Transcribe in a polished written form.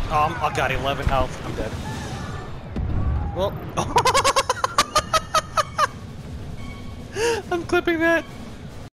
I got 11 health. I'm dead. Well, I'm clipping that.